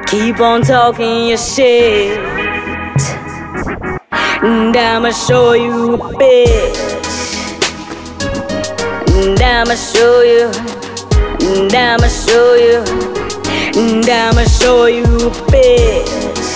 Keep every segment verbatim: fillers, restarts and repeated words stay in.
Keep on talking your shit, and I'ma show you, bitch. And I'ma show you, and I'ma show you, and I'ma show you, bitch.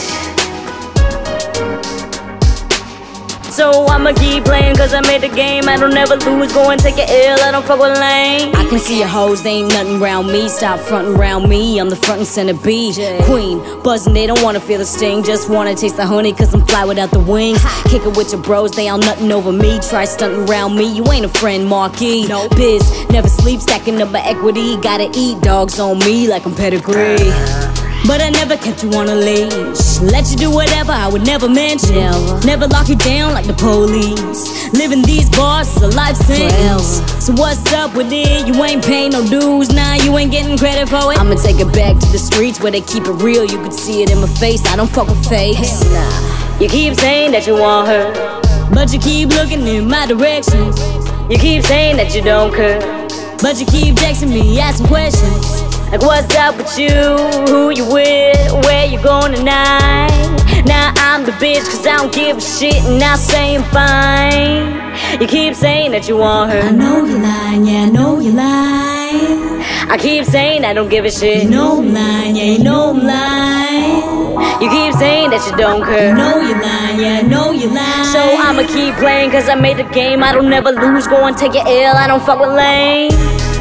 So I'ma keep playing cause I made the game. I don't ever lose, go and take your L, I don't fuck with lame. I can see your hoes, they ain't nothing round me. Stop frontin' round me, I'm the front and center B. Queen, buzzin', they don't wanna feel the sting. Just wanna taste the honey cause I'm fly without the wings. Kick it with your bros, they all nothing over me. Try stuntin' round me, you ain't a friend, Marquis. No biz, never sleep, stacking up my equity. Gotta eat dogs on me like I'm pedigree. But I never kept you on a leash. Let you do whatever, I would never mention. Never, never lock you down like the police. Living these bars is a life sentence. So what's up with it? You ain't paying no dues, nah, you ain't getting credit for it. I'ma take it back to the streets where they keep it real. You could see it in my face, I don't fuck with fakes. Nah. You keep saying that you want her, but you keep looking in my direction. You keep saying that you don't care, but you keep texting me, asking questions. Like what's up with you, who you with, where you going tonight? Now I'm the bitch cause I don't give a shit and I say I'm fine. You keep saying that you want her, I know you're lying, yeah, I know you're lying. I keep saying I don't give a shit, you know I'm lying, yeah, you know I'm lying. You keep saying that you don't care, you know you're lying, yeah, I know you're lying. So I'ma keep playing cause I made the game. I don't never lose, go and take your L, I don't fuck with lame.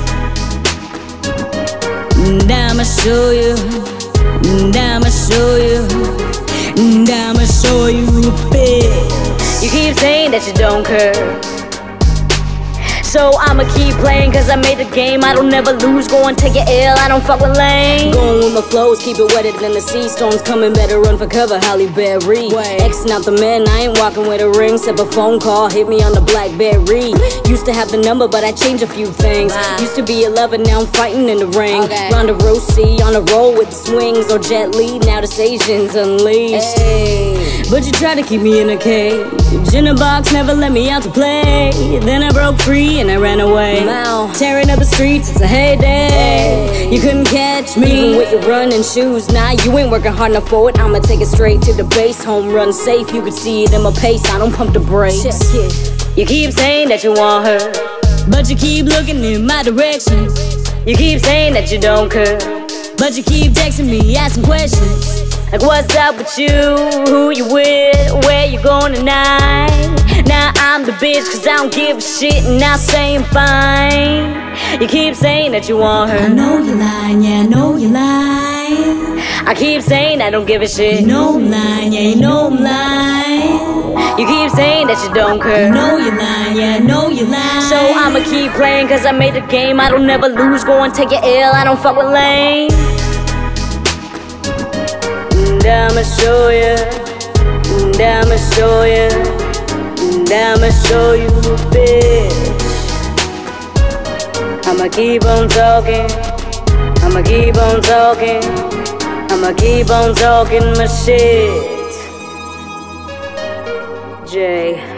And I'ma show you, and I'ma show you, and I'ma show you, bitch. You keep saying that you don't care, so I'ma keep playing cause I made the game. I don't never lose, go and take your L, I don't fuck with lame. Going with my flows, keep it wetter than the sea. Storms coming, better run for cover, Halle Berry. Xing out the men, I ain't walking with a ring. Except a phone call, hit me on the Blackberry. Used to have the number, but I changed a few things. Used to be a lover, now I'm fighting in the ring. Okay. Ronda Rousey, on a roll with the swings. Or Jet Li, now this Asian's unleashed. Hey. But you try to keep me in a cage. In a box, never let me out to play. Then I broke free and I ran away. Now, tearing up the streets, it's a heyday. You couldn't catch me, even with your running shoes. Nah, you ain't working hard enough for it. I'ma take it straight to the base. Home run safe, you can see it in my pace. I don't pump the brakes. You keep saying that you want her, but you keep looking in my direction. You keep saying that you don't care, but you keep texting me, asking questions. Like what's up with you, who you with, where you going tonight? Now I'm the bitch cause I don't give a shit and I say I'm fine. You keep saying that you want her, I know you're lying, yeah, I know you're lying. I keep saying I don't give a shit, you know I'm lying, yeah, you know I'm lying. You keep saying that you don't care, I know you're lying, yeah, I know you're lying. So I'ma keep playing cause I made the game. I don't never lose, go and take your L, I don't fuck with lame. And I'ma show you, and I'ma show you, and I'ma show you, bitch. I'ma keep on talking, I'ma keep on talking, I'ma keep on talking my shit. Jay.